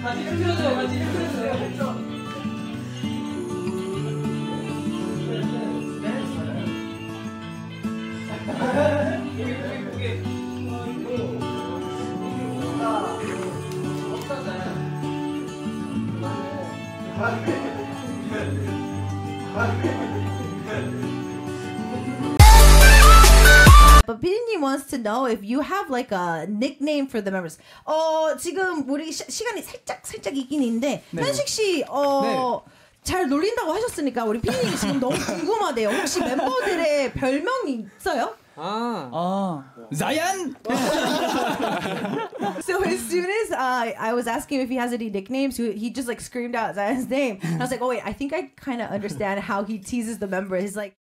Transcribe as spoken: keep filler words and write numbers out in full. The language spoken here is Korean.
같이 좀 틀어줘요. 같이 좀 틀어줘요. But 피디님 wants to know if you have like a nickname for the members. 어 지금 우리 시, 시간이 살짝 살짝 있긴 있는데 네. 현식 씨 어. 네. 잘 놀린다고 하셨으니까 우리 피디님이 지금 너무 궁금하대요. 혹시 멤버들의 별명이 있어요? 아, 아, Zayyan. So as soon as uh, I was asking him if he has any nicknames, he, he just like screamed out Zayyan's name. And I was like, oh wait, I think I kind of understand how he teases the member. He's like.